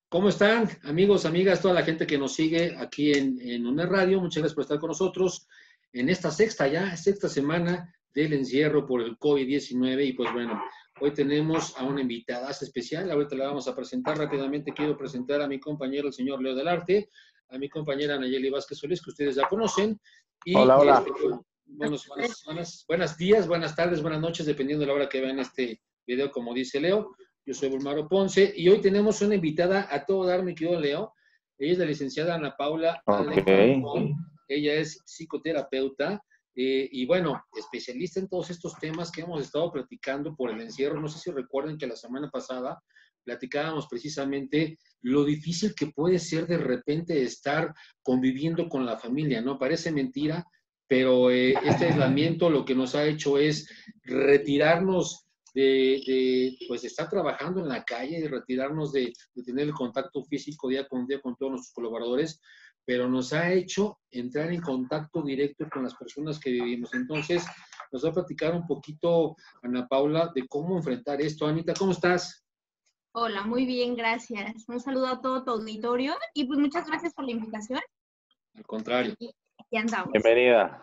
¿Cómo están, amigos, amigas, toda la gente que nos sigue aquí en UNED Radio? Muchas gracias por estar con nosotros en esta sexta semana del encierro por el COVID-19. Y pues bueno, hoy tenemos a una invitada especial. Ahorita la vamos a presentar rápidamente. Quiero presentar a mi compañero, el señor Leo del Arte, a mi compañera Nayeli Vázquez Solís, que ustedes ya conocen. Y Hola, hola. buenos días, buenas tardes, buenas noches, dependiendo de la hora que vean este video, como dice Leo. Yo soy Bulmaro Ponce y hoy tenemos una invitada a todo dar, mi querido Leo. Ella es la licenciada Ana Paula Alencarón. Ella es psicoterapeuta y bueno, especialista en todos estos temas que hemos estado platicando por el encierro. No sé si recuerden que la semana pasada platicábamos precisamente lo difícil que puede ser de repente estar conviviendo con la familia, ¿no? Parece mentira, pero este aislamiento lo que nos ha hecho es retirarnos pues, de estar trabajando en la calle, de retirarnos de tener el contacto físico día con todos nuestros colaboradores, pero nos ha hecho entrar en contacto directo con las personas que vivimos. Entonces, nos va a platicar un poquito, Ana Paula, de cómo enfrentar esto. Anita, ¿cómo estás? Hola, muy bien, gracias. Un saludo a todo tu auditorio y pues muchas gracias por la invitación. Al contrario. Aquí andamos. Bienvenida.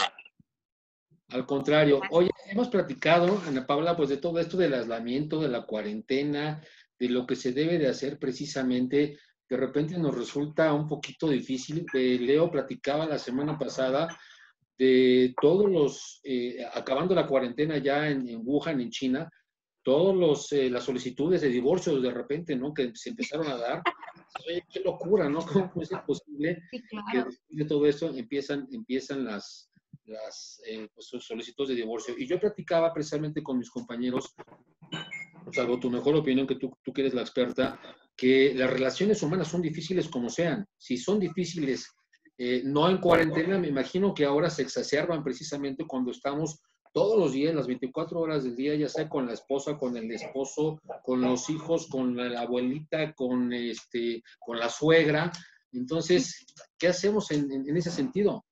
Al contrario, hoy hemos platicado, Ana Paula, pues de todo esto del aislamiento, de la cuarentena, de lo que se debe de hacer precisamente. De repente nos resulta un poquito difícil. Leo platicaba la semana pasada de todos los, acabando la cuarentena ya en Wuhan, en China, todos las solicitudes de divorcio de repente, ¿no? Que se empezaron a dar. Oye, qué locura, ¿no? ¿Cómo puede ser posible que después de todo esto empiezan las pues, solicitudes de divorcio? Y yo platicaba precisamente con mis compañeros, salvo tu mejor opinión, que tú que eres la experta, que las relaciones humanas son difíciles como sean. Si son difíciles, no en cuarentena, me imagino que ahora se exacerban precisamente cuando estamos todos los días, las 24 horas del día, ya sea con la esposa, con el esposo, con los hijos, con la abuelita, con la suegra. Entonces, ¿qué hacemos en ese sentido?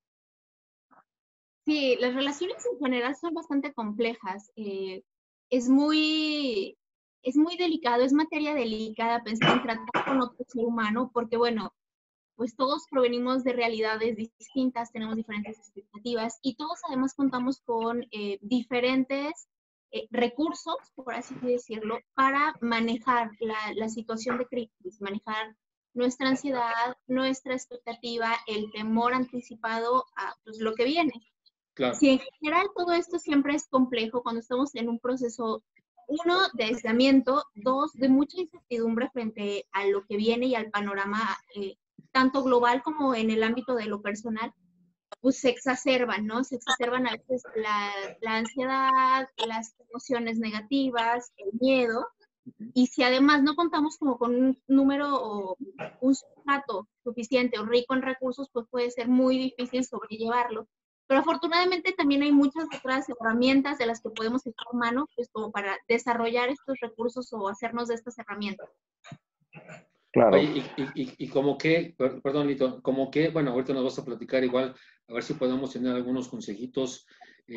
Sí, las relaciones en general son bastante complejas. Es muy delicado, es materia delicada pensar en tratar con otro ser humano porque, bueno, pues todos provenimos de realidades distintas, tenemos diferentes expectativas y todos además contamos con diferentes recursos, por así decirlo, para manejar la situación de crisis, manejar nuestra ansiedad, nuestra expectativa, el temor anticipado a pues, lo que viene. Claro. Si en general todo esto siempre es complejo cuando estamos en un proceso, uno, de aislamiento, dos, de mucha incertidumbre frente a lo que viene y al panorama, tanto global como en el ámbito de lo personal, pues se exacerban, ¿no? Se exacerban a veces la ansiedad, las emociones negativas, el miedo, y si además no contamos como con un número o un sustrato suficiente o rico en recursos, pues puede ser muy difícil sobrellevarlo. Pero afortunadamente también hay muchas otras herramientas de las que podemos echar mano, pues como para desarrollar estos recursos o hacernos de estas herramientas. Claro. Oye, y como que, perdón, Lito, como que, bueno, ahorita nos vas a platicar igual, a ver si podemos tener algunos consejitos,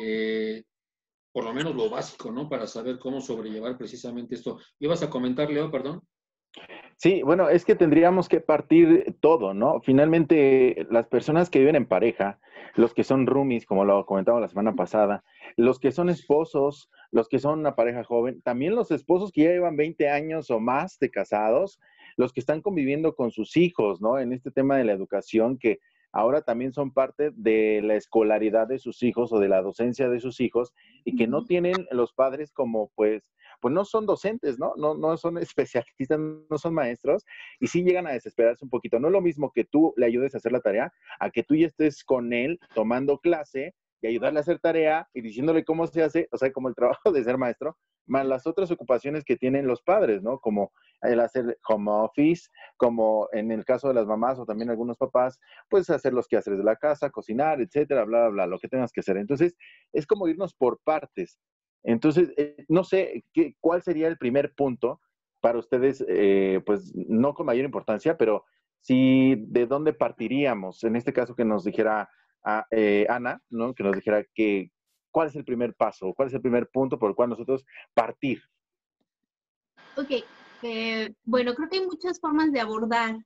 por lo menos lo básico, ¿no? Para saber cómo sobrellevar precisamente esto. ¿Ibas a comentar, Leo, perdón? Sí, bueno, es que tendríamos que partir todo, ¿no? Finalmente, las personas que viven en pareja, los que son roomies, como lo comentaba la semana pasada, los que son esposos, los que son una pareja joven, también los esposos que ya llevan 20 años o más de casados, los que están conviviendo con sus hijos, ¿no? En este tema de la educación, que ahora también son parte de la escolaridad de sus hijos o de la docencia de sus hijos y que no tienen los padres como, pues no son docentes, ¿no? No son especialistas, no son maestros, y sí llegan a desesperarse un poquito. No es lo mismo que tú le ayudes a hacer la tarea, a que tú ya estés con él tomando clase y ayudarle a hacer tarea y diciéndole cómo se hace, o sea, como el trabajo de ser maestro, más las otras ocupaciones que tienen los padres, ¿no? Como el hacer home office, como en el caso de las mamás o también algunos papás, pues hacer los quehaceres de la casa, cocinar, etcétera, bla, bla, bla, lo que tengas que hacer. Entonces, es como irnos por partes. Entonces, no sé cuál sería el primer punto para ustedes, pues no con mayor importancia, pero sí de dónde partiríamos. En este caso que nos dijera Ana, ¿no? Que nos dijera cuál es el primer paso, cuál es el primer punto por el cual nosotros partir. Ok, Bueno, creo que hay muchas formas de abordar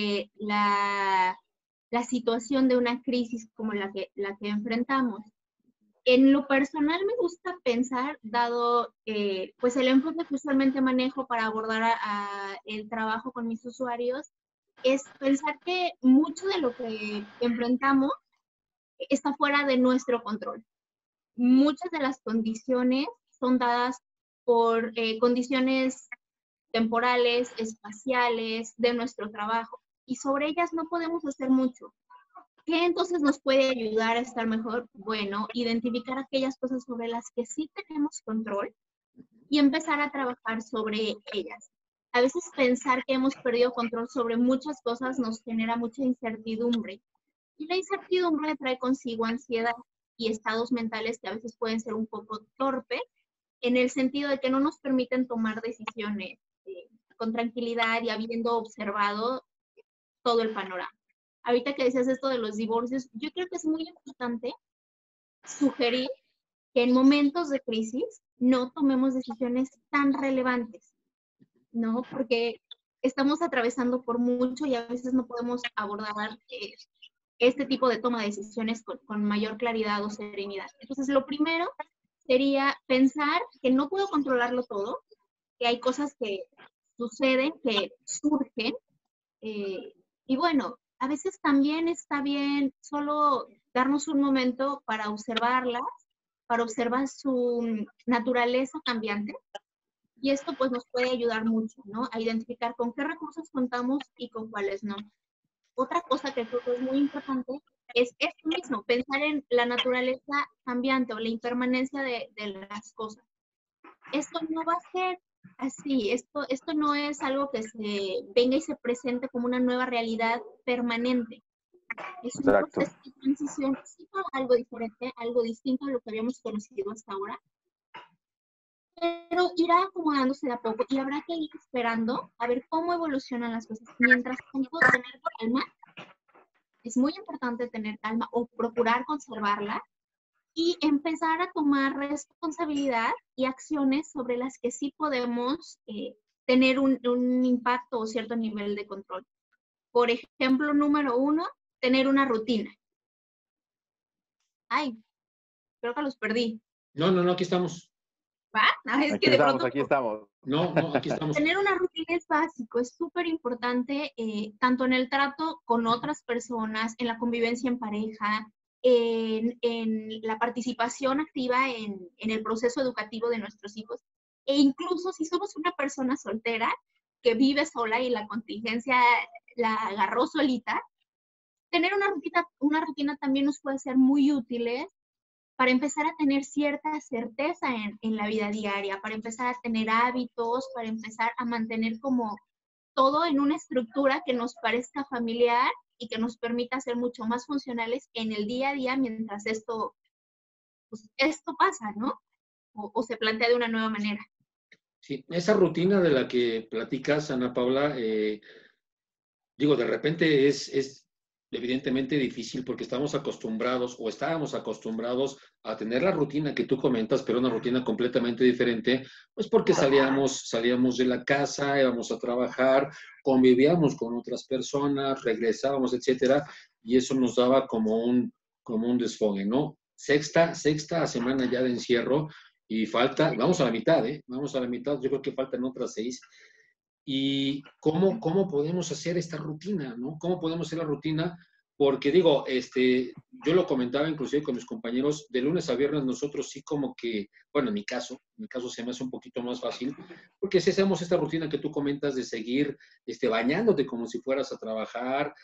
la situación de una crisis como la que enfrentamos. En lo personal me gusta pensar, dado pues el enfoque que usualmente manejo para abordar el trabajo con mis usuarios, es pensar que mucho de lo que enfrentamos está fuera de nuestro control. Muchas de las condiciones son dadas por condiciones temporales, espaciales, de nuestro trabajo, y sobre ellas no podemos hacer mucho. ¿Qué entonces nos puede ayudar a estar mejor? Bueno, identificar aquellas cosas sobre las que sí tenemos control y empezar a trabajar sobre ellas. A veces pensar que hemos perdido control sobre muchas cosas nos genera mucha incertidumbre, y la incertidumbre trae consigo ansiedad y estados mentales que a veces pueden ser un poco torpes, en el sentido de que no nos permiten tomar decisiones con tranquilidad y habiendo observado todo el panorama. Ahorita que decías esto de los divorcios, yo creo que es muy importante sugerir que en momentos de crisis no tomemos decisiones tan relevantes, ¿no? Porque estamos atravesando por mucho y a veces no podemos abordar este tipo de toma de decisiones con mayor claridad o serenidad. Entonces, lo primero sería pensar que no puedo controlarlo todo, que hay cosas que suceden, que surgen, y bueno, a veces también está bien solo darnos un momento para observarlas, para observar su naturaleza cambiante, y esto pues nos puede ayudar mucho, ¿no? A identificar con qué recursos contamos y con cuáles no. Otra cosa que creo que es muy importante es esto mismo, pensar en la naturaleza cambiante o la impermanencia de las cosas. Esto no va a ser así, esto no es algo que se venga y se presente como una nueva realidad permanente. Es un Exacto. proceso de transición, sí, para algo diferente, algo distinto a lo que habíamos conocido hasta ahora, pero irá acomodándose de a poco y habrá que ir esperando a ver cómo evolucionan las cosas. Mientras tanto, tener calma, es muy importante tener calma o procurar conservarla y empezar a tomar responsabilidad y acciones sobre las que sí podemos tener un impacto o cierto nivel de control. Por ejemplo, número 1, tener una rutina. Ay, creo que los perdí. No, no, no, aquí estamos. ¿Va? No, es Aquí que de estamos, pronto aquí estamos. No, no, aquí estamos. tener una rutina es básico, es súper importante, tanto en el trato con otras personas, en la convivencia en pareja, en la participación activa en el proceso educativo de nuestros hijos, e incluso si somos una persona soltera que vive sola y la contingencia la agarró solita, tener una rutina también nos puede ser muy útiles para empezar a tener cierta certeza en la vida diaria, para empezar a tener hábitos, para empezar a mantener como todo en una estructura que nos parezca familiar y que nos permita ser mucho más funcionales en el día a día mientras pues, esto pasa, ¿no? O se plantea de una nueva manera. Sí, esa rutina de la que platicas, Ana Paula, digo, de repente es evidentemente difícil porque estamos acostumbrados o estábamos acostumbrados a tener la rutina que tú comentas, pero una rutina completamente diferente, pues porque salíamos de la casa, íbamos a trabajar, convivíamos con otras personas, regresábamos, etcétera, y eso nos daba como un desfogue, ¿no? Sexta semana ya de encierro y falta, vamos a la mitad, ¿eh? Vamos a la mitad, yo creo que faltan otras 6 y cómo podemos hacer esta rutina, ¿no? ¿Cómo podemos hacer la rutina? Porque digo, yo lo comentaba inclusive con mis compañeros, de lunes a viernes nosotros sí como que, bueno, en mi caso se me hace un poquito más fácil, porque si hacemos esta rutina que tú comentas de seguir bañándote como si fueras a trabajar,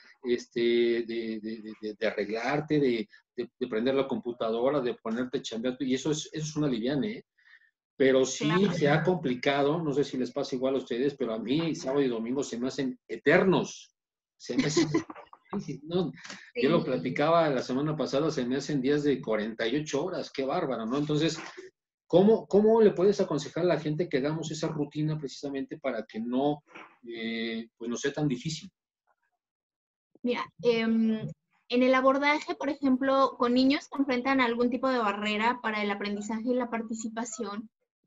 de arreglarte, de prender la computadora, de ponerte chambear, y eso es una liviana, ¿eh? Pero sí Claro. se ha complicado, no sé si les pasa igual a ustedes, pero a mí sábado y domingo se me hacen eternos. Se me hacen, no, Sí. yo lo platicaba la semana pasada, se me hacen días de 48 horas, qué bárbaro, ¿no? Entonces, ¿cómo le puedes aconsejar a la gente que hagamos esa rutina precisamente para que no, pues no sea tan difícil? Mira, en el abordaje, por ejemplo, con niños que enfrentan algún tipo de barrera para el aprendizaje y la participación,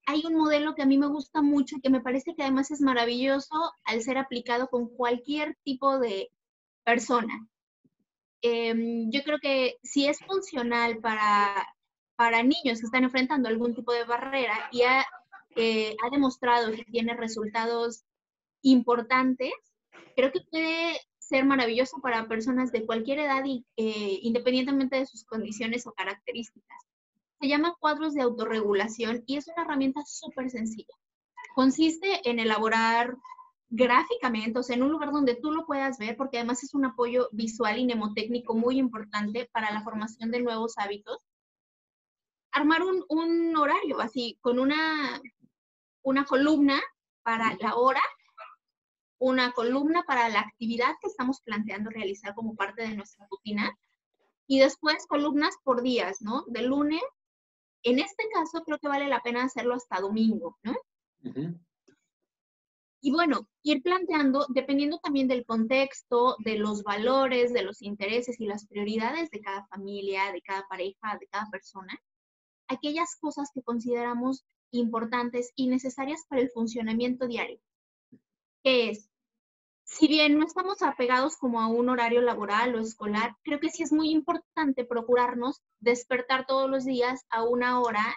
hay un modelo que a mí me gusta mucho y que me parece que además es maravilloso al ser aplicado con cualquier tipo de persona. Yo creo que si es funcional para niños que están enfrentando algún tipo de barrera y ha demostrado que tiene resultados importantes, creo que puede ser maravilloso para personas de cualquier edad y independientemente de sus condiciones o características. Se llaman cuadros de autorregulación y es una herramienta súper sencilla. Consiste en elaborar gráficamente, o sea, en un lugar donde tú lo puedas ver, porque además es un apoyo visual y mnemotécnico muy importante para la formación de nuevos hábitos. Armar un horario así, con una columna para la hora, una columna para la actividad que estamos planteando realizar como parte de nuestra rutina, y después columnas por días, ¿no? De lunes, en este caso creo que vale la pena hacerlo hasta domingo, ¿no? Ujú. Y bueno, ir planteando, dependiendo también del contexto, de los valores, de los intereses y las prioridades de cada familia, de cada pareja, de cada persona, aquellas cosas que consideramos importantes y necesarias para el funcionamiento diario. Que es, si bien no estamos apegados como a un horario laboral o escolar, creo que sí es muy importante procurarnos despertar todos los días a una hora,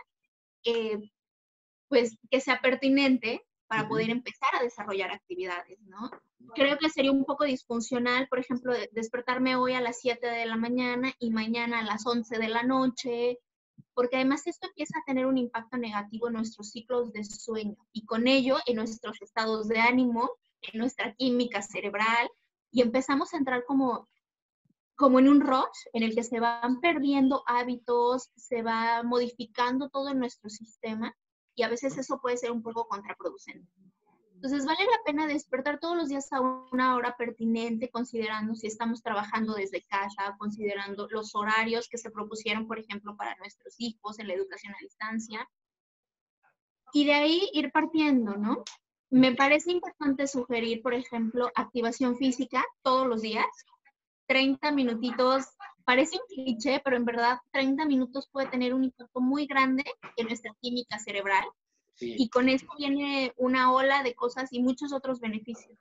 pues, que sea pertinente para poder empezar a desarrollar actividades, ¿no? Creo que sería un poco disfuncional, por ejemplo, despertarme hoy a las 7 de la mañana y mañana a las 11 de la noche, porque además esto empieza a tener un impacto negativo en nuestros ciclos de sueño y con ello en nuestros estados de ánimo, en nuestra química cerebral, y empezamos a entrar como en un rush en el que se van perdiendo hábitos, se va modificando todo en nuestro sistema y a veces eso puede ser un poco contraproducente. Entonces, vale la pena despertar todos los días a una hora pertinente, considerando si estamos trabajando desde casa, considerando los horarios que se propusieron, por ejemplo, para nuestros hijos en la educación a distancia. Y de ahí ir partiendo, ¿no? Me parece importante sugerir, por ejemplo, activación física todos los días. 30 minutitos, parece un cliché, pero en verdad 30 minutos puede tener un impacto muy grande en nuestra química cerebral. Sí. Y con esto viene una ola de cosas y muchos otros beneficios.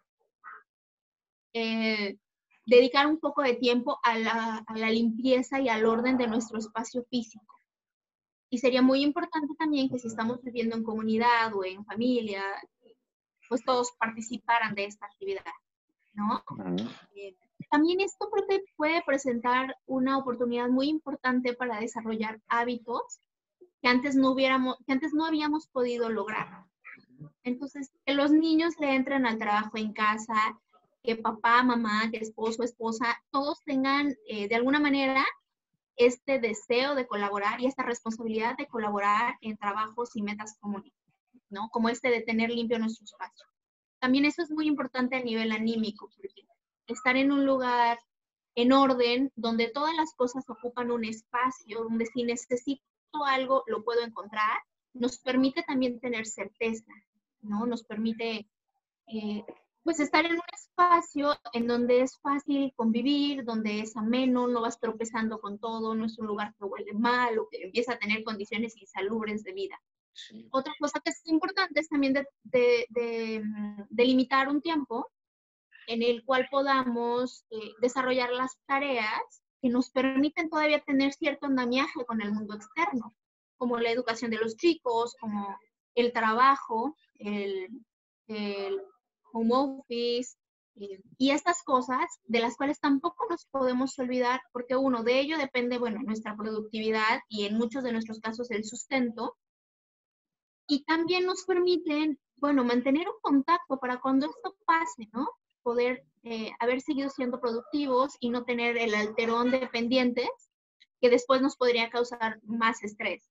Dedicar un poco de tiempo a la limpieza y al orden de nuestro espacio físico. Y sería muy importante también que si estamos viviendo en comunidad o en familia, pues todos participaran de esta actividad, ¿no? También esto puede presentar una oportunidad muy importante para desarrollar hábitos que antes no habíamos podido lograr. Entonces, que los niños le entren al trabajo en casa, que papá, mamá, que esposo, esposa, todos tengan de alguna manera este deseo de colaborar y esta responsabilidad de colaborar en trabajos y metas comunes, ¿no? Como este de tener limpio nuestro espacio. También eso es muy importante a nivel anímico, porque estar en un lugar en orden, donde todas las cosas ocupan un espacio, donde si necesito algo lo puedo encontrar, nos permite también tener certeza, ¿no? Nos permite pues estar en un espacio en donde es fácil convivir, donde es ameno, no vas tropezando con todo, no es un lugar que huele mal o que empieza a tener condiciones insalubres de vida. Sí. Otra cosa que es importante es también delimitar un tiempo en el cual podamos desarrollar las tareas que nos permiten todavía tener cierto andamiaje con el mundo externo, como la educación de los chicos, como el trabajo, el home office, y estas cosas de las cuales tampoco nos podemos olvidar, porque uno de ello depende, bueno, nuestra productividad y en muchos de nuestros casos el sustento, y también nos permiten, bueno, mantener un contacto para cuando esto pase, ¿no? Poder haber seguido siendo productivos y no tener el alterón de pendientes que después nos podría causar más estrés.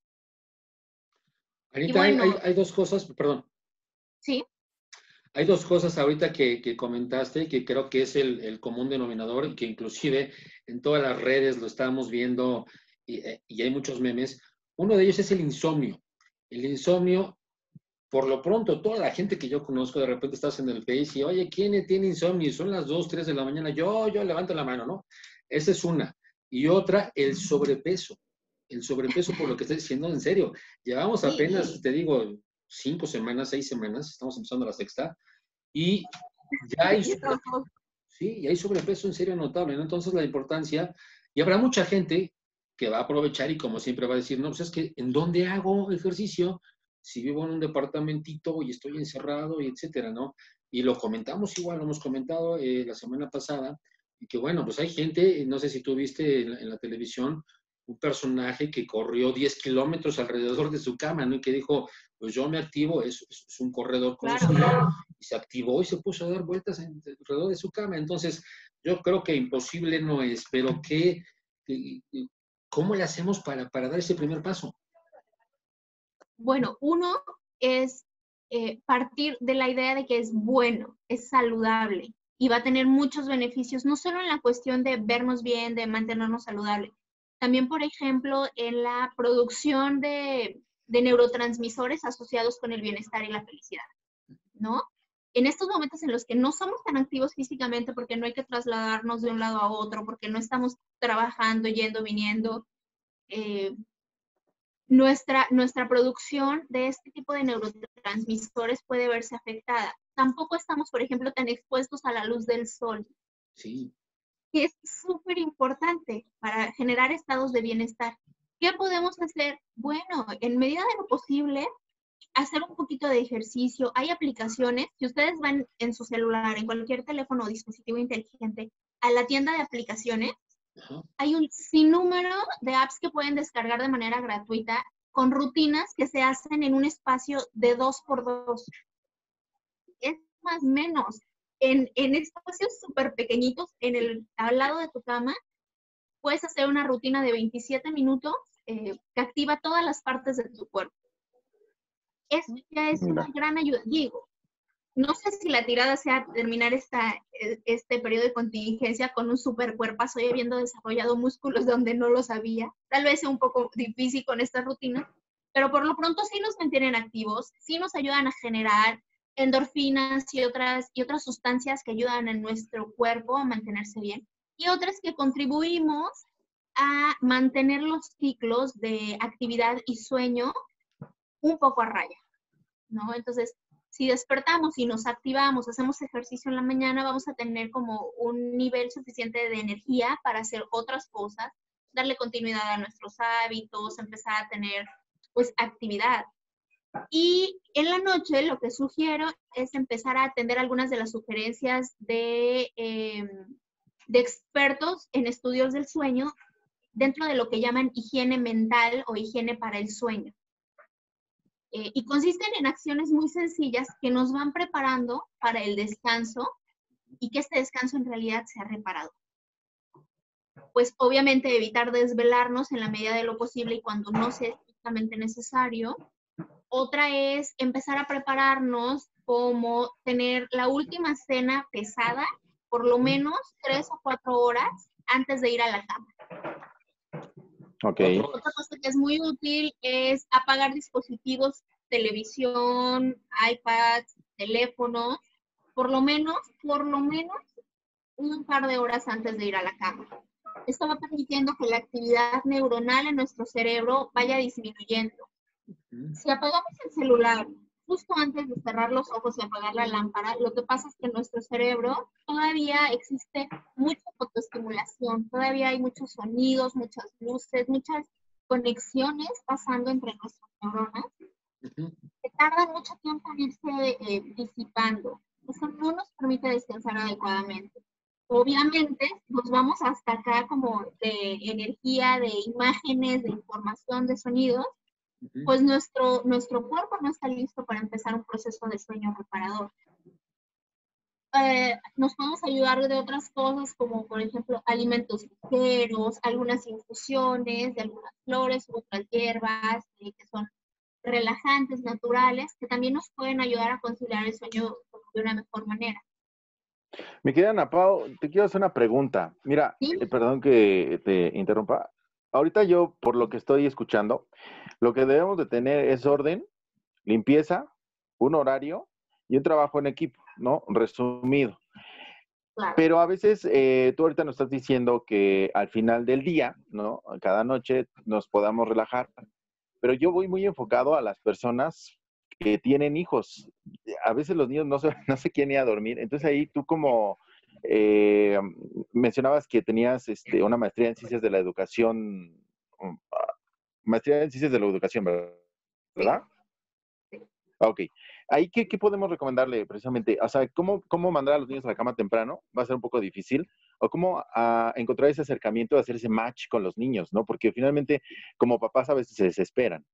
Anita, bueno, hay dos cosas, perdón. Sí. Hay dos cosas ahorita que comentaste que creo que es el común denominador y que inclusive en todas las redes lo estamos viendo y hay muchos memes. Uno de ellos es el insomnio. El insomnio, por lo pronto, toda la gente que yo conozco, de repente estás en el Face y, oye, ¿quién tiene insomnio? Y son las 2, 3 de la mañana. Yo levanto la mano, ¿no? Esa es una. Y otra, el sobrepeso. El sobrepeso, por lo que estoy diciendo, en serio. Llevamos apenas, te digo, 5 semanas, 6 semanas, estamos empezando la sexta, y ya hay, sí, y hay sobrepeso en serio notable, ¿no? Entonces la importancia, y habrá mucha gente que va a aprovechar y como siempre va a decir, no, pues es que ¿en dónde hago ejercicio? Si vivo en un departamentito y estoy encerrado y etcétera, ¿no? Y lo comentamos igual, lo hemos comentado la semana pasada, y que bueno, pues hay gente, no sé si tú viste en la televisión, un personaje que corrió 10 kilómetros alrededor de su cama, ¿no? Y que dijo, pues yo me activo, es un corredor conocido, Claro. y se activó y se puso a dar vueltas alrededor de su cama. Entonces, yo creo que imposible no es, pero ¿cómo le hacemos para dar ese primer paso? Bueno, uno es partir de la idea de que es bueno, es saludable y va a tener muchos beneficios, no solo en la cuestión de vernos bien, de mantenernos saludables, también, por ejemplo, en la producción de neurotransmisores asociados con el bienestar y la felicidad, ¿no? En estos momentos en los que no somos tan activos físicamente porque no hay que trasladarnos de un lado a otro, porque no estamos trabajando, yendo, viniendo, nuestra producción de este tipo de neurotransmisores puede verse afectada. Tampoco estamos, por ejemplo, tan expuestos a la luz del sol, Sí. que es súper importante para generar estados de bienestar. ¿Qué podemos hacer? Bueno, en medida de lo posible, hacer un poquito de ejercicio. Hay aplicaciones, si ustedes van en su celular, en cualquier teléfono o dispositivo inteligente, a la tienda de aplicaciones, Ajá. hay un sinnúmero de apps que pueden descargar de manera gratuita con rutinas que se hacen en un espacio de 2x2. Es más o menos. En espacios súper pequeñitos, al lado de tu cama, puedes hacer una rutina de 27 minutos que activa todas las partes de tu cuerpo. Eso ya es una gran ayuda. Digo, no sé si la tirada sea terminar este periodo de contingencia con un super cuerpazo y habiendo desarrollado músculos donde no lo sabía. Tal vez sea un poco difícil con esta rutina, pero por lo pronto sí nos mantienen activos, sí nos ayudan a generar endorfinas y otras sustancias que ayudan en nuestro cuerpo a mantenerse bien, y otras que contribuimos a mantener los ciclos de actividad y sueño un poco a raya, ¿no? Entonces, si despertamos y nos activamos, hacemos ejercicio en la mañana, vamos a tener como un nivel suficiente de energía para hacer otras cosas, darle continuidad a nuestros hábitos, empezar a tener, pues, actividad. Y en la noche lo que sugiero es empezar a atender algunas de las sugerencias de expertos en estudios del sueño dentro de lo que llaman higiene mental o higiene para el sueño. Y consisten en acciones muy sencillas que nos van preparando para el descanso y que este descanso en realidad sea reparado. Pues obviamente evitar desvelarnos en la medida de lo posible y cuando no sea estrictamente necesario. Otra es empezar a prepararnos como tener la última cena pesada, por lo menos 3 o 4 horas antes de ir a la cama. Ok. Otra cosa que es muy útil es apagar dispositivos, televisión, iPads, teléfonos, por lo menos un par de horas antes de ir a la cama. Esto va permitiendo que la actividad neuronal en nuestro cerebro vaya disminuyendo. Si apagamos el celular justo antes de cerrar los ojos y apagar la lámpara, lo que pasa es que en nuestro cerebro todavía existe mucha fotoestimulación, todavía hay muchos sonidos, muchas luces, muchas conexiones pasando entre nuestras neuronas que tardan mucho tiempo en irse disipando. Eso no nos permite descansar adecuadamente. Obviamente nos vamos hasta acá como de energía, de imágenes, de información, de sonidos, pues nuestro cuerpo no está listo para empezar un proceso de sueño reparador. Nos podemos ayudar de otras cosas como por ejemplo alimentos ligeros, algunas infusiones de algunas flores u otras hierbas que son relajantes, naturales, que también nos pueden ayudar a conciliar el sueño de una mejor manera. Mi querida Ana Pao, te quiero hacer una pregunta. Mira, ¿Sí? perdón que te interrumpa. Ahorita yo, por lo que estoy escuchando, lo que debemos de tener es orden, limpieza, un horario y un trabajo en equipo, ¿no? Resumido. Claro. Pero a veces tú ahorita nos estás diciendo que al final del día, ¿no? Cada noche nos podamos relajar. Pero yo voy muy enfocado a las personas que tienen hijos. A veces los niños no se quieren ir a dormir. Entonces ahí tú como mencionabas que tenías una maestría en ciencias de la educación, maestría en ciencias de la educación, Sí. ¿verdad? Ok. Ahí, ¿qué podemos recomendarle precisamente? O sea, ¿cómo mandar a los niños a la cama temprano? Va a ser un poco difícil. O cómo encontrar ese acercamiento, hacer ese match con los niños, ¿no? Porque finalmente, como papás, a veces se desesperan.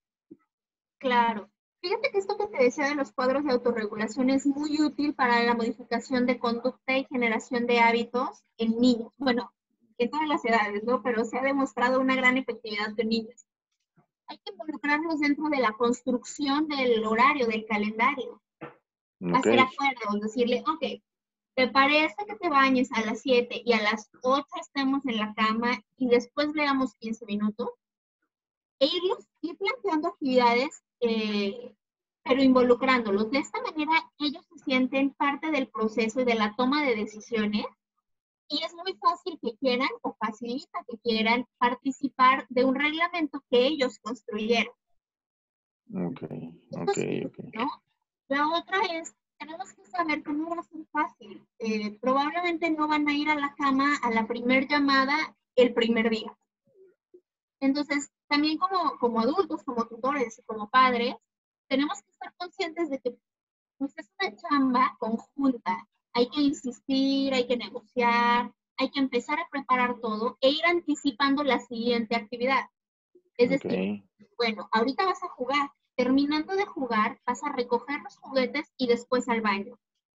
Claro. Fíjate que esto que te decía de los cuadros de autorregulación es muy útil para la modificación de conducta y generación de hábitos en niños. Bueno, en todas las edades, ¿no? Pero se ha demostrado una gran efectividad en niños. Hay que involucrarlos dentro de la construcción del horario, del calendario. Ok. Hacer acuerdos, decirle, ok, ¿te parece que te bañes a las 7 y a las 8 estemos en la cama y después leamos 15 minutos? E ir planteando actividades, pero involucrándolos. De esta manera, ellos se sienten parte del proceso y de la toma de decisiones y es muy fácil que quieran o facilita que quieran participar de un reglamento que ellos construyeron. Ok, Esto ok, es uno, ok. ¿no? La otra es, tenemos que saber que no va a ser fácil. Probablemente no van a ir a la cama a la primer llamada el primer día. Entonces, también como adultos, como tutores, como padres, tenemos que estar conscientes de que pues, es una chamba conjunta. Hay que insistir, hay que negociar, hay que empezar a preparar todo e ir anticipando la siguiente actividad. Es Ok, decir, bueno, ahorita vas a jugar. Terminando de jugar, vas a recoger los juguetes y después al baño.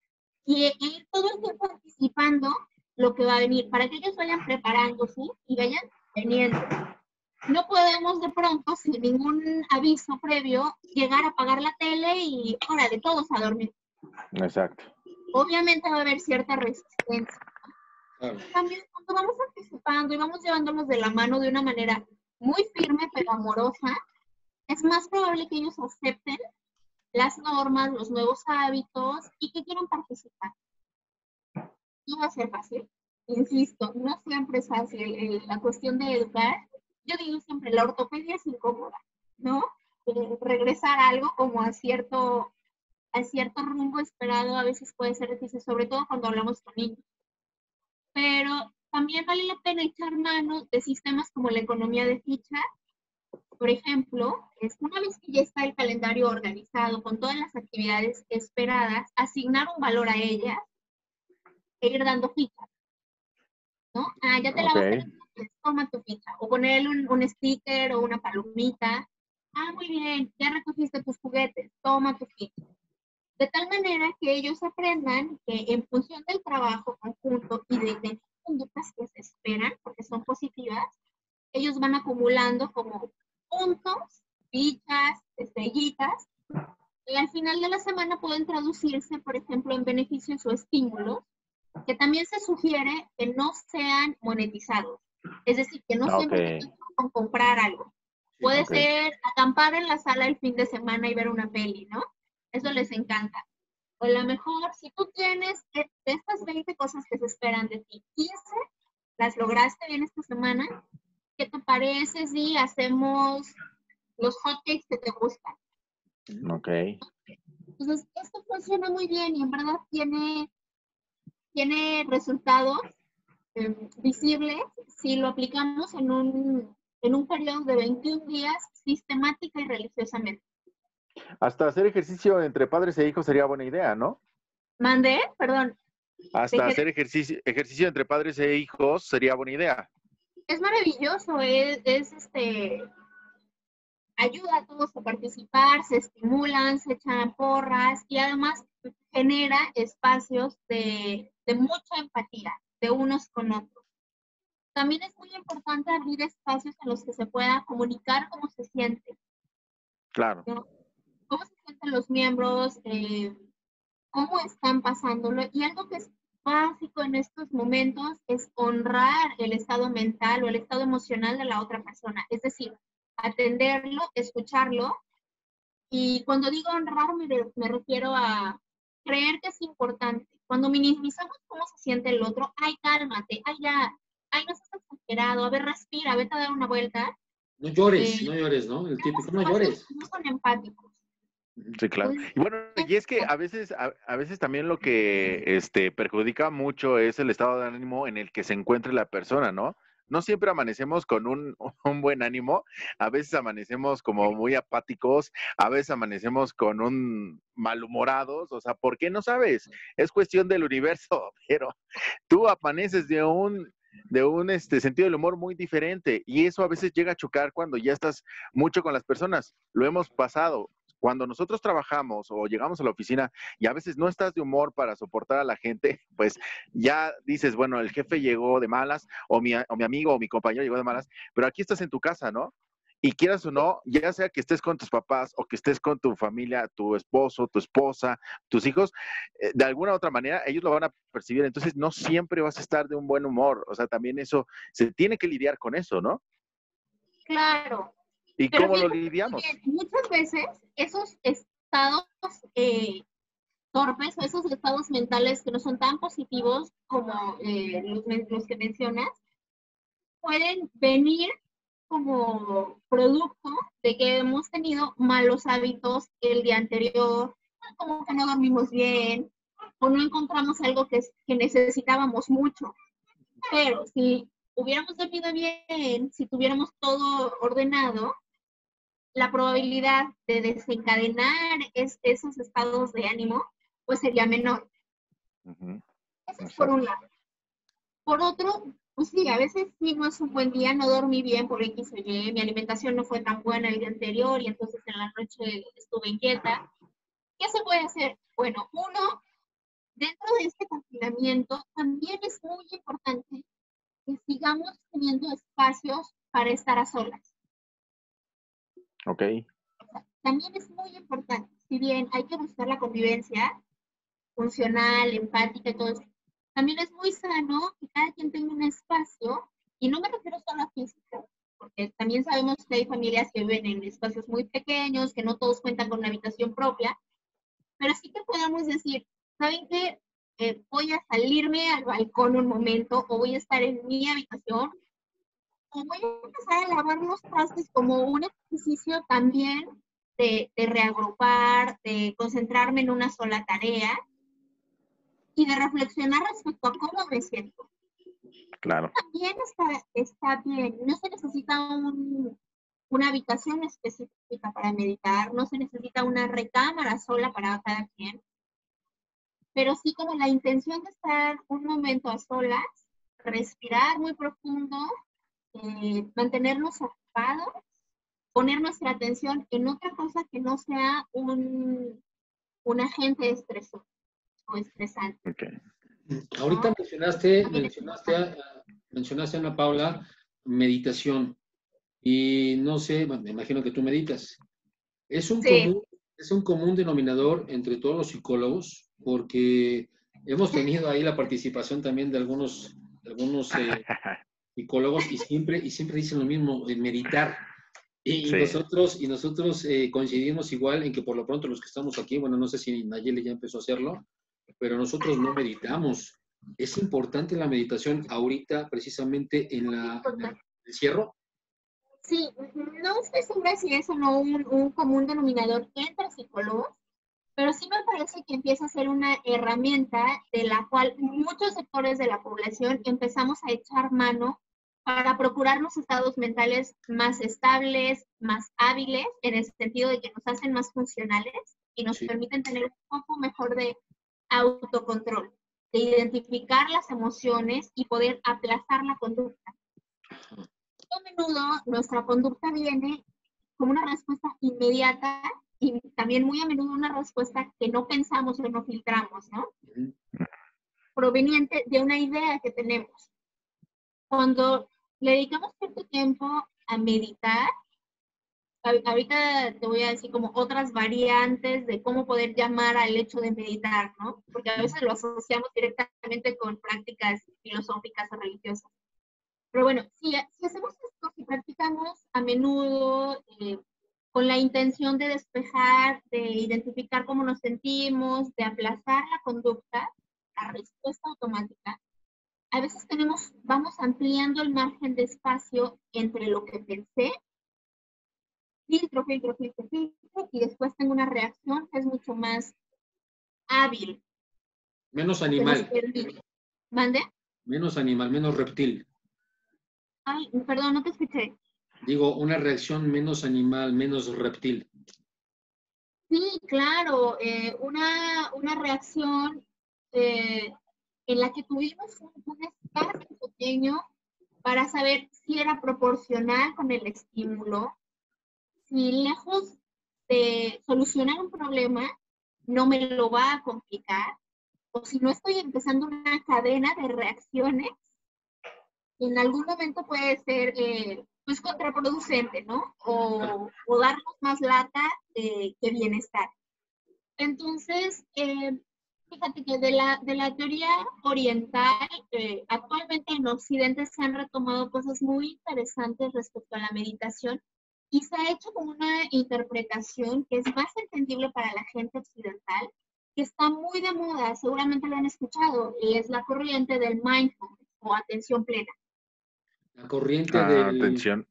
Y ir todo el tiempo anticipando lo que va a venir para que ellos vayan preparándose y vayan teniendo. No podemos de pronto, sin ningún aviso previo, llegar a apagar la tele y órale, todos a dormir. exacto. Obviamente va a haber cierta resistencia. Claro. También cuando vamos anticipando y vamos llevándolos de la mano de una manera muy firme pero amorosa, es más probable que ellos acepten las normas, los nuevos hábitos y que quieran participar. No va a ser fácil, insisto, no siempre es fácil. La cuestión de educar, yo digo siempre, la ortopedia es incómoda, ¿no? Regresar algo como a cierto rumbo esperado a veces puede ser difícil, sobre todo cuando hablamos con niños. Pero también vale la pena echar mano de sistemas como la economía de fichas. Por ejemplo, una vez que ya está el calendario organizado con todas las actividades esperadas, asignar un valor a ellas e ir dando fichas, ¿no? Ah, ya te Ok, lavaste los dientes, toma tu ficha. O ponerle un sticker o una palomita. Ah, muy bien, ya recogiste tus juguetes, toma tu ficha. De tal manera que ellos aprendan que en función del trabajo conjunto y de conductas que se esperan, porque son positivas, ellos van acumulando como puntos, fichas, estrellitas, y al final de la semana pueden traducirse, por ejemplo, en beneficios o estímulos, que también se sugiere que no sean monetizados. Es decir, que no ok, siempre tengan con comprar algo. Puede ok. ser acampar en la sala el fin de semana y ver una peli, ¿no? Eso les encanta. O a lo mejor, si tú tienes de estas 20 cosas que se esperan de ti, 15 las lograste bien esta semana, ¿qué te parece si hacemos los hotcakes que te gustan? Ok. Entonces, esto funciona muy bien y en verdad tiene resultados visibles si lo aplicamos en un periodo de 21 días sistemática y religiosamente. Hasta hacer ejercicio entre padres e hijos sería buena idea, ¿no? ¿Mandé? Perdón. Hasta hacer ejercicio entre padres e hijos sería buena idea. Es maravilloso, ayuda a todos a participar, se estimulan, se echan porras y además genera espacios de mucha empatía de unos con otros. También es muy importante abrir espacios en los que se pueda comunicar cómo se siente, Claro. ¿no? Cómo se sienten los miembros, cómo están pasándolo. Y algo que es básico en estos momentos es honrar el estado mental o el estado emocional de la otra persona. Es decir, atenderlo, escucharlo. Y cuando digo honrar, me refiero a creer que es importante. Cuando minimizamos cómo se siente el otro, ay, cálmate, ay, ya, ay, no seas exagerado, a ver, respira, vete a dar una vuelta. No llores, no llores, ¿no? El típico, no llores. No son empáticos. Sí, claro. Y bueno, y es que a veces también lo que perjudica mucho es el estado de ánimo en el que se encuentre la persona, ¿no? No siempre amanecemos con un, un buen ánimo, a veces amanecemos como muy apáticos, a veces amanecemos con un malhumorados, o sea, ¿por qué no sabes? Es cuestión del universo, pero tú amaneces de un sentido del humor muy diferente y eso a veces llega a chocar cuando ya estás mucho con las personas. Lo hemos pasado. Cuando nosotros trabajamos o llegamos a la oficina y a veces no estás de humor para soportar a la gente, pues ya dices, bueno, el jefe llegó de malas o mi amigo o mi compañero llegó de malas, pero aquí estás en tu casa, ¿no? Y quieras o no, ya sea que estés con tus papás o que estés con tu familia, tu esposo, tu esposa, tus hijos, de alguna u otra manera ellos lo van a percibir. Entonces no siempre vas a estar de un buen humor. O sea, también eso, se tiene que lidiar con eso, ¿no? Claro, ¿Y pero cómo lo fíjate lidiamos? que muchas veces esos estados torpes o esos estados mentales que no son tan positivos como los que mencionas, pueden venir como producto de que hemos tenido malos hábitos el día anterior, como que no dormimos bien o no encontramos algo que necesitábamos mucho. Pero si hubiéramos dormido bien, si tuviéramos todo ordenado, la probabilidad de desencadenar esos estados de ánimo pues sería menor. Ujú, Eso es por exacto. un lado. Por otro, pues sí, a veces sí no es un buen día, no dormí bien por X o Y, mi alimentación no fue tan buena el día anterior y entonces en la noche estuve inquieta. ¿Qué se puede hacer? Bueno, uno, dentro de este confinamiento también es muy importante que sigamos teniendo espacios para estar a solas. Ok. También es muy importante, si bien hay que buscar la convivencia funcional, empática y todo eso, también es muy sano que cada quien tenga un espacio, y no me refiero solo a físico, porque también sabemos que hay familias que viven en espacios muy pequeños, que no todos cuentan con una habitación propia, pero sí que podamos decir, ¿saben qué? Voy a salirme al balcón un momento, o voy a estar en mi habitación, o voy a empezar a lavar los trastes como un ejercicio también de reagrupar, de concentrarme en una sola tarea y de reflexionar respecto a cómo me siento. Claro. También está bien, no se necesita una habitación específica para meditar, no se necesita una recámara sola para cada quien, pero sí como la intención de estar un momento a solas, respirar muy profundo, mantenernos ocupados, poner nuestra atención en otra cosa que no sea un agente estresor o estresante, Okay. Ahorita ¿no? También es importante. mencionaste, Ana Paula, meditación. Y no sé, bueno, me imagino que tú meditas. Es un Sí, común, es un común denominador entre todos los psicólogos, porque hemos tenido ahí la participación también de algunos psicólogos y siempre dicen lo mismo, meditar. Sí. Y nosotros coincidimos igual en que por lo pronto los que estamos aquí, bueno, no sé si Nayeli ya empezó a hacerlo, pero nosotros no meditamos. Es importante la meditación ahorita, precisamente en el encierro. sí, no estoy segura si es o no un común denominador entre psicólogos, pero sí me parece que empieza a ser una herramienta de la cual muchos sectores de la población empezamos a echar mano para procurar los estados mentales más estables, más hábiles, en el sentido de que nos hacen más funcionales y nos Sí. permiten tener un poco mejor de autocontrol, de identificar las emociones y poder aplazar la conducta. A menudo nuestra conducta viene como una respuesta inmediata y también muy a menudo una respuesta que no pensamos o no filtramos, ¿no? Ujú. Proveniente de una idea que tenemos. Cuando le dedicamos cierto tiempo a meditar, ahorita te voy a decir como otras variantes de cómo poder llamar al hecho de meditar, ¿no? Porque a veces lo asociamos directamente con prácticas filosóficas o religiosas. Pero bueno, si hacemos esto, si practicamos a menudo, con la intención de despejar, de identificar cómo nos sentimos, de aplazar la conducta, la respuesta automática, a veces vamos ampliando el margen de espacio entre lo que pensé filtro, y después tengo una reacción que es mucho más hábil. Menos que nos animal, permite. ¿Mande? menos reptil. Ay, perdón, no te escuché. Digo, una reacción menos animal, menos reptil. Sí, claro, una reacción en la que tuvimos un espacio pequeño para saber si era proporcional con el estímulo, si lejos de solucionar un problema no me lo va a complicar, o si no estoy empezando una cadena de reacciones, en algún momento puede ser pues contraproducente, ¿no? O darnos más lata que bienestar. Entonces, fíjate que de la teoría oriental, actualmente en Occidente se han retomado cosas muy interesantes respecto a la meditación y se ha hecho como una interpretación que es más entendible para la gente occidental, que está muy de moda, seguramente lo han escuchado, y es la corriente del mindfulness o atención plena. La corriente del... Atención.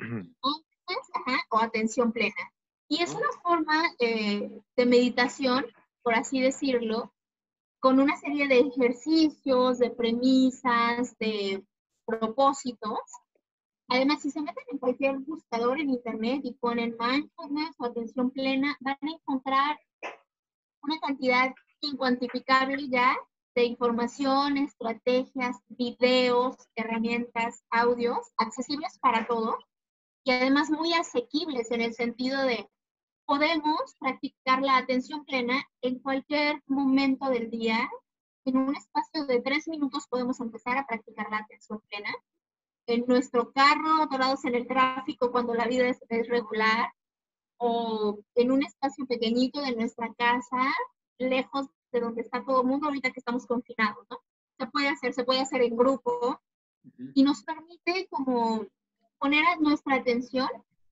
O atención plena. Y es una forma de meditación, por así decirlo, con una serie de ejercicios, de premisas, de propósitos. Además, si se meten en cualquier buscador en internet y ponen mindfulness o atención plena, van a encontrar una cantidad incuantificable ya de información, estrategias, videos, herramientas, audios, accesibles para todos y además muy asequibles en el sentido de podemos practicar la atención plena en cualquier momento del día. En un espacio de 3 minutos podemos empezar a practicar la atención plena. En nuestro carro, atorados en el tráfico cuando la vida es regular, o en un espacio pequeñito de nuestra casa, lejos de donde está todo el mundo ahorita que estamos confinados, ¿no? Se puede hacer en grupo y nos permite como poner nuestra atención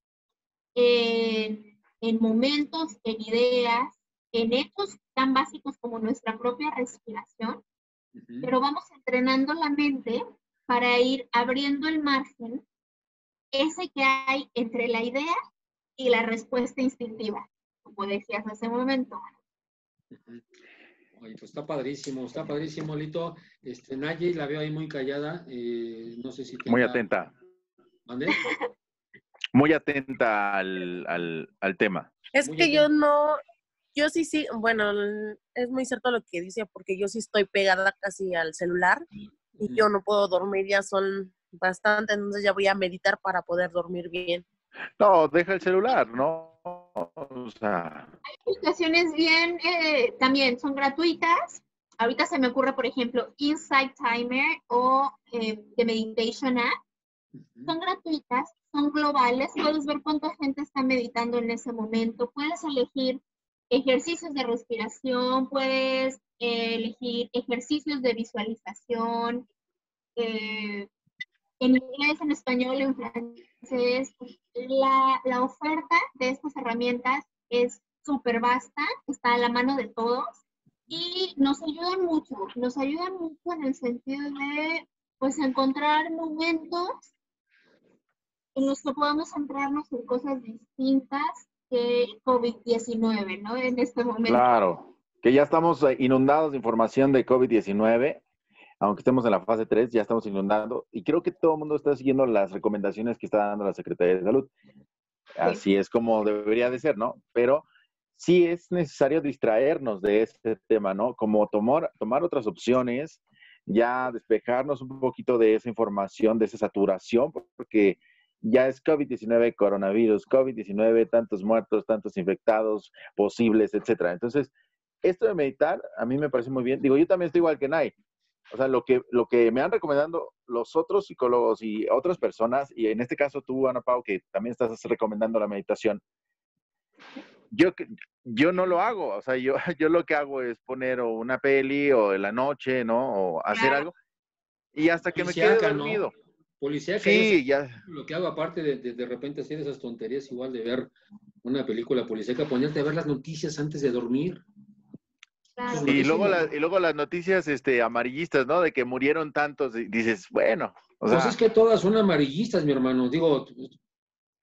en momentos, en ideas, en hechos tan básicos como nuestra propia respiración, pero vamos entrenando la mente para ir abriendo el margen ese que hay entre la idea y la respuesta instintiva, como decías hace un momento. Oye, pues está padrísimo, Lito. Naye, la veo ahí muy callada, no sé si tenga... Muy atenta. ¿Mande? Muy atenta al tema. Es Muy que atenta. yo sí, bueno, es muy cierto lo que dice, porque yo sí estoy pegada casi al celular y yo no puedo dormir, ya son bastante, entonces ya voy a meditar para poder dormir bien. No, deja el celular, ¿no? O sea... Hay aplicaciones bien, también son gratuitas. Ahorita se me ocurre, por ejemplo, Insight Timer o The Meditation App. Son gratuitas, son globales, puedes ver cuánta gente está meditando en ese momento, puedes elegir ejercicios de respiración, puedes elegir ejercicios de visualización, en inglés, en español, en francés. La oferta de estas herramientas es súper vasta, está a la mano de todos y nos ayudan mucho en el sentido de pues encontrar momentos en los que podamos centrarnos en cosas distintas que COVID-19, ¿no? En este momento. Claro, que ya estamos inundados de información de COVID-19, aunque estemos en la fase 3, ya estamos inundando, y creo que todo el mundo está siguiendo las recomendaciones que está dando la Secretaría de Salud. Así es como debería de ser, ¿no? Pero sí es necesario distraernos de este tema, ¿no? Como tomar otras opciones, ya despejarnos un poquito de esa información, de esa saturación, porque ya es COVID-19, coronavirus, COVID-19, tantos muertos, tantos infectados posibles, etcétera. Entonces, esto de meditar a mí me parece muy bien. Digo, yo también estoy igual que Nay. O sea, lo que me han recomendado los otros psicólogos y otras personas, y en este caso tú, Ana Pau, que también estás recomendando la meditación, yo no lo hago. O sea, yo lo que hago es poner o una peli o en la noche, ¿no? O hacer algo, y hasta que me quede dormido. ¿No? Policíaca, sí, ya. Lo que hago, aparte de repente hacer esas tonterías, igual de ver una película policíaca, ponerte a ver las noticias antes de dormir. Claro. Y luego las noticias amarillistas, ¿no? De que murieron tantos, y dices, bueno. O sea, pues es que todas son amarillistas, mi hermano. Digo,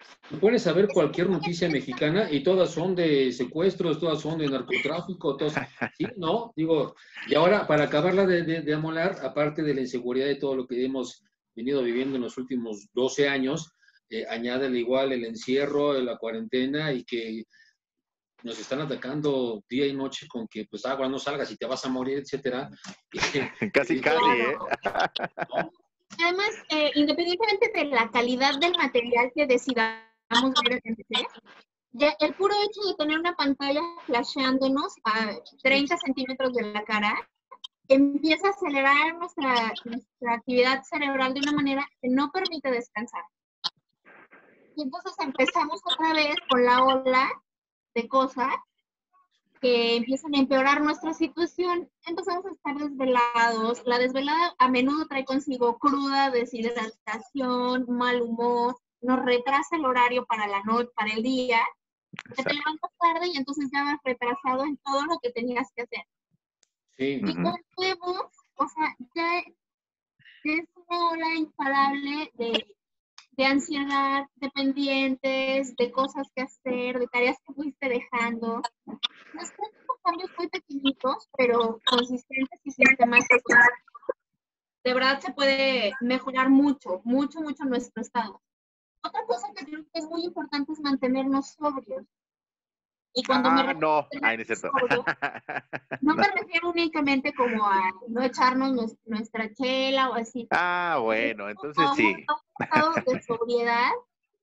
Te pones a ver cualquier noticia mexicana y todas son de secuestros, todas son de narcotráfico, todas, ¿sí? ¿No? Digo, y ahora, para acabarla de amolar, aparte de la inseguridad y todo lo que hemos venido viviendo en los últimos 12 años, añádele igual el encierro, la cuarentena y que nos están atacando día y noche con que, pues, agua, no salgas y te vas a morir, etcétera. Casi, ¿eh? ¿No? Además, independientemente de la calidad del material que decidamos ver en PC, ya el puro hecho de tener una pantalla flasheándonos a 30 centímetros de la cara empieza a acelerar nuestra actividad cerebral de una manera que no permite descansar. Y entonces empezamos otra vez con la ola de cosas que empiezan a empeorar nuestra situación. Empezamos a estar desvelados. La desvelada a menudo trae consigo cruda, deshidratación, mal humor, nos retrasa el horario para la noche, para el día. Te levantas tarde y entonces ya vas retrasado en todo lo que tenías que hacer. Sí. Y volvemos, o sea, ya es una ola imparable de ansiedad, de pendientes, de cosas que hacer, de tareas que fuiste dejando. Nos traen cambios muy pequeñitos, pero consistentes y sistemáticos. De verdad se puede mejorar mucho, mucho, mucho nuestro estado. Otra cosa que creo que es muy importante es mantenernos sobrios. Y cuando me refiero no es cierto. sobrio, no me refiero únicamente como a no echarnos nuestra chela o así. Bueno, entonces sí. Un estado de sobriedad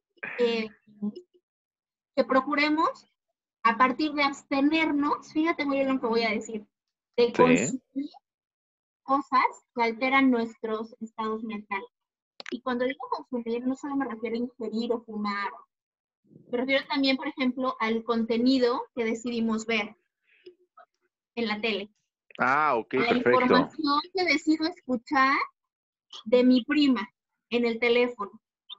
que procuremos a partir de abstenernos, fíjate muy bien lo que voy a decir, de consumir cosas que alteran nuestros estados mentales. Y cuando digo consumir, no solo me refiero a ingerir o fumar, me refiero también, por ejemplo, al contenido que decidimos ver en la tele. Ok, la perfecto. información que decido escuchar de mi prima en el teléfono,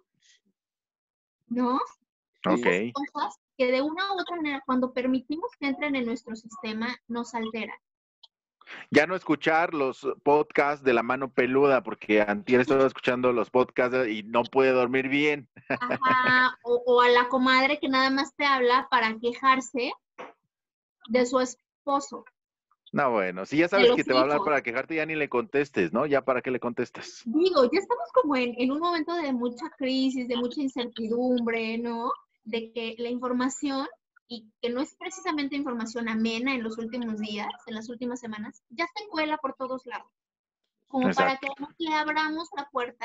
¿no? Ok. Esas cosas que de una u otra manera, cuando permitimos que entren en nuestro sistema, nos alteran. Ya no escuchar los podcasts de la mano peluda, porque antier estaba escuchando los podcasts y no puede dormir bien. Ajá, o a la comadre que nada más te habla para quejarse de su esposo. No, bueno, si ya sabes que te va a hablar para quejarte, ya ni le contestes, ¿no? Ya para qué le contestas. Digo, ya estamos como en un momento de mucha crisis, de mucha incertidumbre, ¿no? De que la información, y que no es precisamente información amena en los últimos días, en las últimas semanas, ya se cuela por todos lados. Como para que le abramos la puerta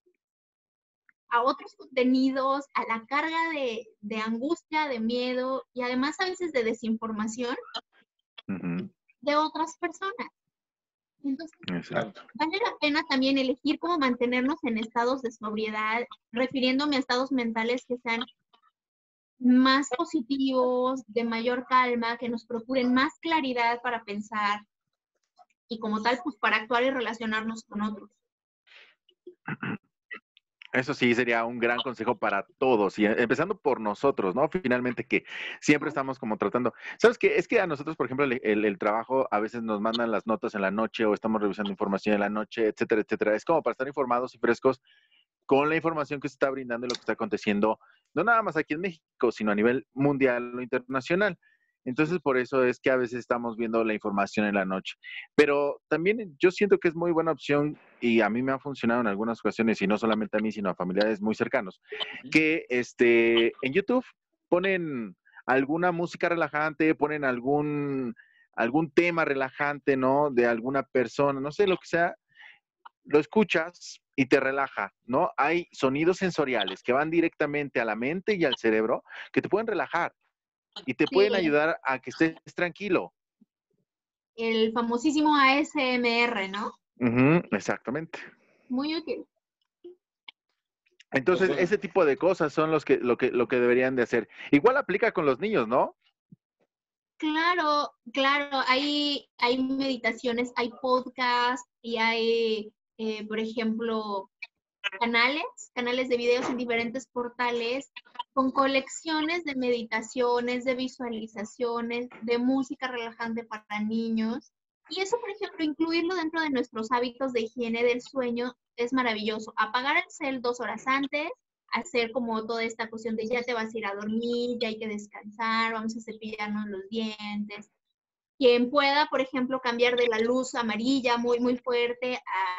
a otros contenidos, a la carga de angustia, de miedo y además a veces de desinformación de otras personas. Entonces, vale la pena también elegir cómo mantenernos en estados de sobriedad, refiriéndome a estados mentales que sean más positivos, de mayor calma, que nos procuren más claridad para pensar y como tal, pues para actuar y relacionarnos con otros. Eso sí sería un gran consejo para todos, y empezando por nosotros, ¿no? Finalmente que siempre estamos como tratando. ¿Sabes qué? Es que a nosotros, por ejemplo, el trabajo a veces nos mandan las notas en la noche o estamos revisando información en la noche, etcétera, etcétera. Es como para estar informados y frescos con la información que se está brindando y lo que está aconteciendo, no nada más aquí en México, sino a nivel mundial o internacional. Entonces, por eso es que a veces estamos viendo la información en la noche. Pero también yo siento que es muy buena opción y a mí me ha funcionado en algunas ocasiones, y no solamente a mí, sino a familiares muy cercanos, que en YouTube ponen alguna música relajante, ponen algún tema relajante, ¿no? De alguna persona, no sé, lo que sea, lo escuchas y te relaja, ¿no? Hay sonidos sensoriales que van directamente a la mente y al cerebro que te pueden relajar y te pueden ayudar a que estés tranquilo. El famosísimo ASMR, ¿no? Exactamente. Muy útil. Entonces, ese tipo de cosas son lo que deberían de hacer. Igual aplica con los niños, ¿no? Claro, claro. Hay meditaciones, hay podcasts y hay, por ejemplo, canales de videos en diferentes portales con colecciones de meditaciones, de visualizaciones, de música relajante para niños. Y eso, por ejemplo, incluirlo dentro de nuestros hábitos de higiene del sueño es maravilloso. Apagar el cel 2 horas antes, hacer como toda esta cuestión de ya te vas a ir a dormir, ya hay que descansar, vamos a cepillarnos los dientes. Quien pueda, por ejemplo, cambiar de la luz amarilla muy, muy fuerte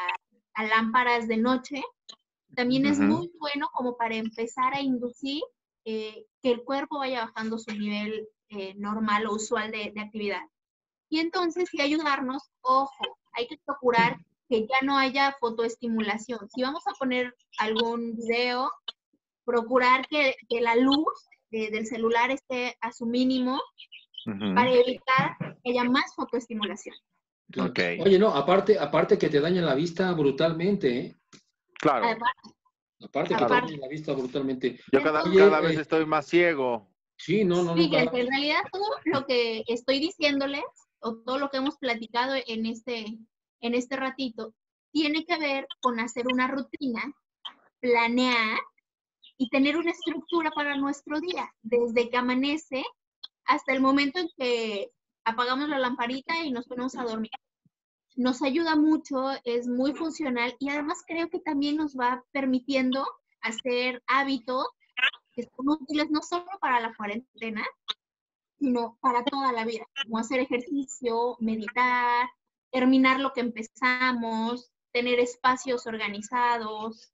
a lámparas de noche, también es muy bueno como para empezar a inducir que el cuerpo vaya bajando su nivel normal o usual de actividad. Y entonces, sí ayudarnos, ojo, hay que procurar que ya no haya fotoestimulación. Si vamos a poner algún video, procurar que la luz del celular esté a su mínimo para evitar que haya más fotoestimulación. Okay. Oye, no, aparte que te daña la vista brutalmente, ¿eh? Claro. Aparte que te daña la vista brutalmente. Yo cada vez estoy más ciego. Sí, no. Fíjense, en realidad todo lo que estoy diciéndoles, o todo lo que hemos platicado en este ratito, tiene que ver con hacer una rutina, planear y tener una estructura para nuestro día, desde que amanece hasta el momento en que apagamos la lamparita y nos ponemos a dormir. Nos ayuda mucho, es muy funcional y además creo que también nos va permitiendo hacer hábitos que son útiles no solo para la cuarentena, sino para toda la vida, como hacer ejercicio, meditar, terminar lo que empezamos, tener espacios organizados.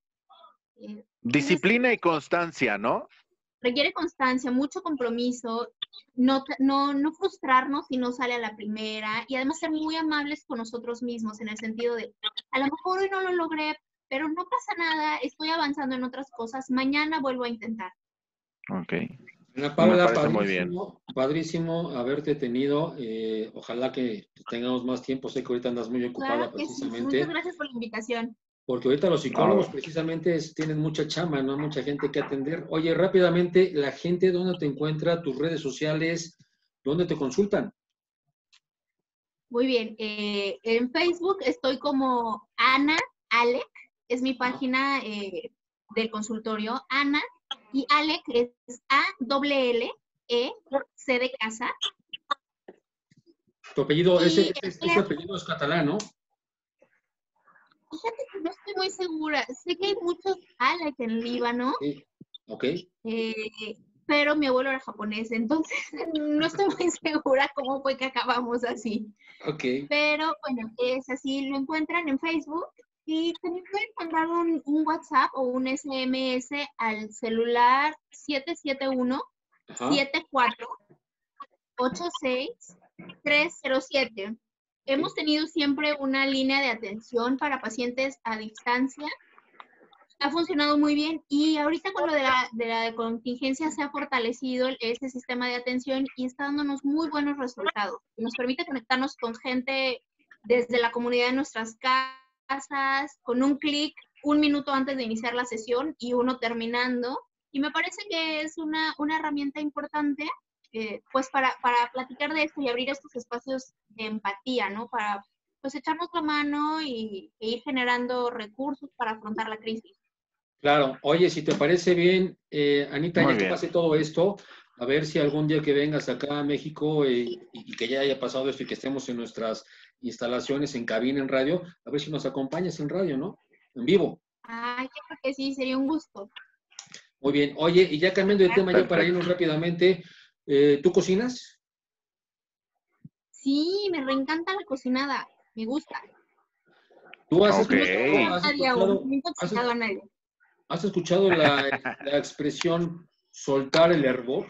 Disciplina y constancia, ¿no? Requiere constancia, mucho compromiso, no frustrarnos si no sale a la primera y además ser muy amables con nosotros mismos en el sentido de, a lo mejor hoy no lo logré, pero no pasa nada, estoy avanzando en otras cosas, mañana vuelvo a intentar. Ok. Ana Paula, Me parece muy bien. Padrísimo haberte tenido. Ojalá que tengamos más tiempo. Sé que ahorita andas muy ocupada Claro que sí. precisamente. Muchas gracias por la invitación. Porque ahorita los psicólogos precisamente tienen mucha chamba, ¿no? Mucha gente que atender. Oye, rápidamente, la gente, ¿dónde te encuentra? Tus redes sociales, ¿dónde te consultan? Muy bien. En Facebook estoy como Ana Alec, es mi página del consultorio. Ana y Alec es A-L-L-E, C de casa. Tu apellido, ese apellido es catalán, ¿no? Fíjate que no estoy muy segura. Sé que hay muchos Alec en Líbano. Sí, ok. Pero mi abuelo era japonés, entonces no estoy muy segura cómo fue que acabamos así. Ok. Pero bueno, es así, lo encuentran en Facebook y también pueden mandar un WhatsApp o un SMS al celular 771-7486-307. Hemos tenido siempre una línea de atención para pacientes a distancia. Ha funcionado muy bien y ahorita con lo de la contingencia se ha fortalecido este sistema de atención y está dándonos muy buenos resultados. Nos permite conectarnos con gente desde la comunidad de nuestras casas, con un clic, 1 minuto antes de iniciar la sesión y uno terminando. Y me parece que es una herramienta importante pues para platicar de esto y abrir estos espacios de empatía, ¿no? Para pues echarnos la mano e ir generando recursos para afrontar la crisis. Claro. Oye, si te parece bien, Anita, Muy ya que bien. pase todo esto, a ver si algún día que vengas acá a México y que ya haya pasado esto y que estemos en nuestras instalaciones en cabina en radio, a ver si nos acompañas en radio, ¿no? En vivo. Ay, yo creo que sí, sería un gusto. Muy bien. Oye, y ya cambiando de tema, ya para irnos rápidamente, ¿tú cocinas? Sí, me reencanta la cocinada, me gusta. ¿Tú has Ok. escuchado la expresión soltar el hervor?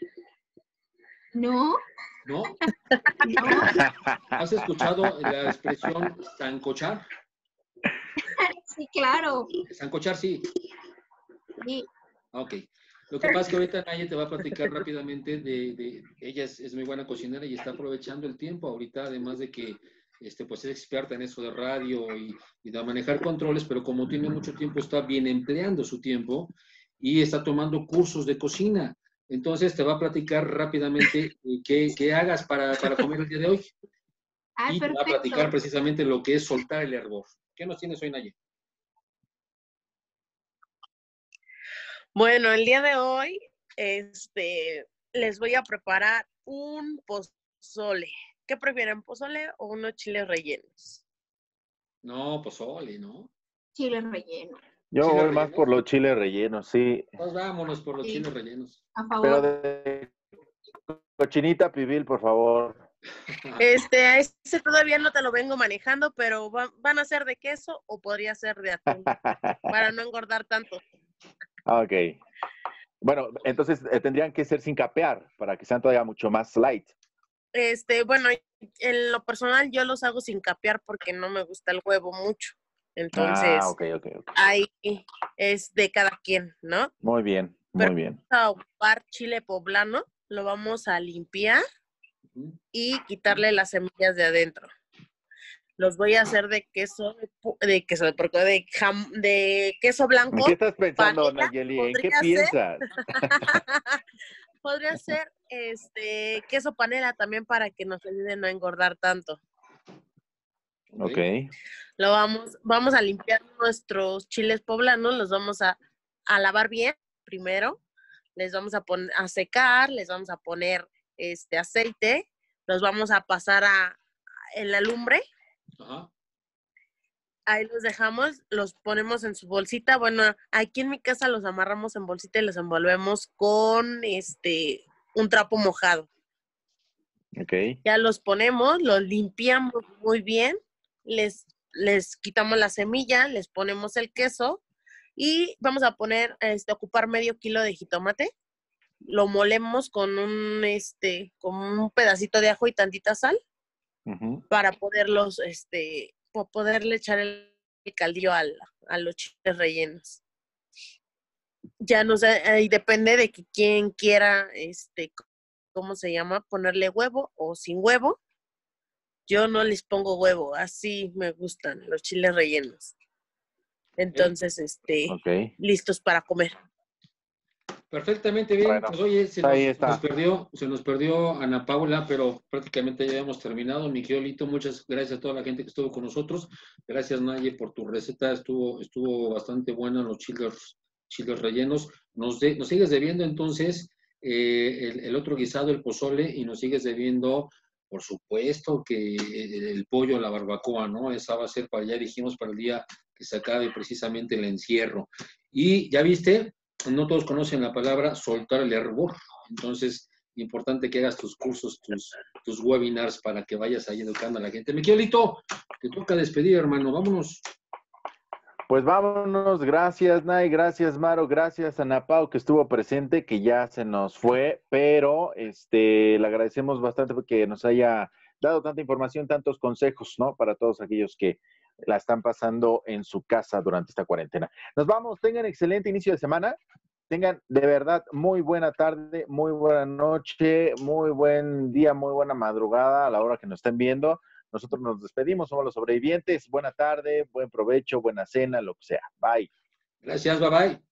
No. ¿No? No. ¿Has escuchado la expresión sancochar? Sí, claro. Sancochar, sí. Sí. Ok. Lo que pasa es que ahorita Naye te va a platicar rápidamente ella es muy buena cocinera y está aprovechando el tiempo ahorita, además de que pues es experta en eso de radio y de manejar controles, pero como tiene mucho tiempo, está bien empleando su tiempo y está tomando cursos de cocina. Entonces te va a platicar rápidamente qué hagas para comer el día de hoy. Y te va a platicar precisamente lo que es soltar el hervor. ¿Qué nos tienes hoy, Naye? Bueno, el día de hoy les voy a preparar un pozole. ¿Qué prefieren, pozole o unos chiles rellenos? No, pozole, ¿no? Chile relleno. Yo ¿Chiles voy más por rellenos? los chiles rellenos, sí. Pues vámonos por los Sí. chiles rellenos. A Pero favor. de cochinita pibil, por favor. A ese todavía no te lo vengo manejando, pero van a ser de queso o podría ser de atún, para no engordar tanto. Ok. Bueno, entonces tendrían que ser sin capear para que sean todavía mucho más light. Bueno, en lo personal yo los hago sin capear porque no me gusta el huevo mucho. Ah, Entonces, ok. ahí es de cada quien, ¿no? Muy bien, Pero muy bien. vamos a ocupar chile poblano, lo vamos a limpiar y quitarle las semillas de adentro. Los voy a hacer de queso de queso ¿En blanco, qué estás pensando, panela, Nayeli? ¿En qué podría ser, piensas? podría ser queso panela también para que nos ayude a no engordar tanto. Ok. Vamos a limpiar nuestros chiles poblanos, los vamos a lavar bien primero, les vamos a poner a secar, les vamos a poner aceite, los vamos a pasar en la lumbre. Ajá. Ahí los dejamos, los ponemos en su bolsita. Bueno, aquí en mi casa los amarramos en bolsita y los envolvemos con un trapo mojado. Ok. Ya los ponemos, los limpiamos muy bien, les quitamos la semilla, les ponemos el queso y vamos a poner, ocupar medio kilo de jitomate. Lo molemos con con un pedacito de ajo y tantita sal para poderlos, poderle echar el caldillo a los chiles rellenos. Ya no sé, ahí depende de que quien quiera, ¿cómo se llama? Ponerle huevo o sin huevo. Yo no les pongo huevo, así me gustan los chiles rellenos. Entonces, Ok. listos para comer. Perfectamente bien. Bueno, Pues oye, ahí se nos perdió Ana Paula, pero prácticamente ya hemos terminado. Mi querido Lito, muchas gracias a toda la gente que estuvo con nosotros. Gracias, Naye, por tu receta. Estuvo bastante buena los chiles rellenos. Nos sigues debiendo entonces el otro guisado, el pozole, y nos sigues debiendo, por supuesto, que el pollo, la barbacoa, ¿no? Esa va a ser ya dijimos, para el día que se acabe precisamente el encierro. Y ya viste, no todos conocen la palabra soltar el hervor. Entonces, importante que hagas tus cursos, tus webinars para que vayas ahí educando a la gente. Miquelito, te toca despedir, hermano. Vámonos. Pues vámonos, gracias Nay, gracias Maro, gracias Ana Pau que estuvo presente, que ya se nos fue, pero le agradecemos bastante porque nos haya dado tanta información, tantos consejos, ¿no? Para todos aquellos que la están pasando en su casa durante esta cuarentena. Nos vamos, tengan excelente inicio de semana, tengan de verdad muy buena tarde, muy buena noche, muy buen día, muy buena madrugada a la hora que nos estén viendo. Nosotros nos despedimos, somos los sobrevivientes. Buena tarde, buen provecho, buena cena, lo que sea. Bye. Gracias, bye bye.